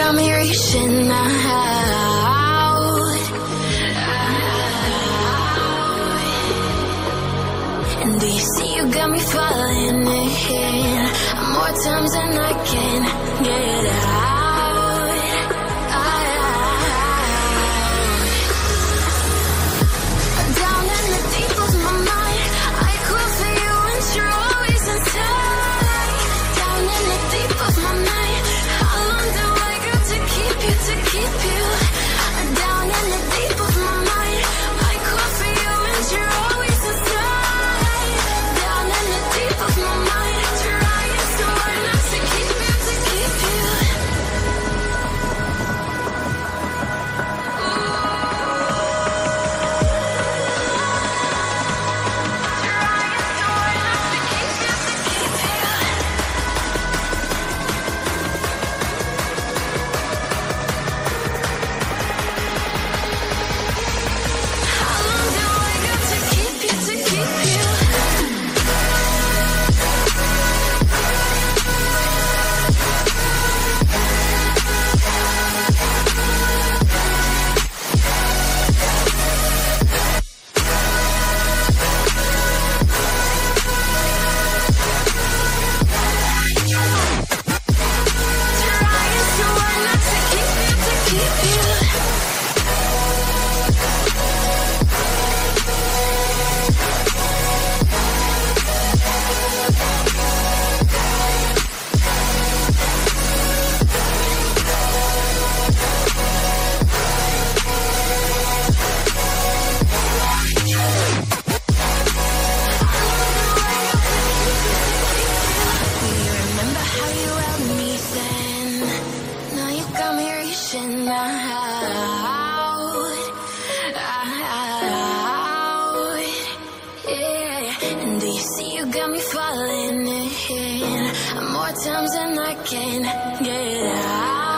got me reaching out. And do you see you got me falling in more times than I can get out. Down in the deep of my mind, I call for you and you're always inside. Down in the deep of my mind, how long do I got to keep you, to keep you? Down in the deep of my mind, I call for you and you're always inside. Down in the deep of my mind, trying so hard not to keep you, to keep you. How long do I got to keep you, to keep you? Trying so hard not to keep you, to keep you. Do you remember how you held me then? Now you got me reaching out. Yeah. And do you see you got me falling in more times than I can get out.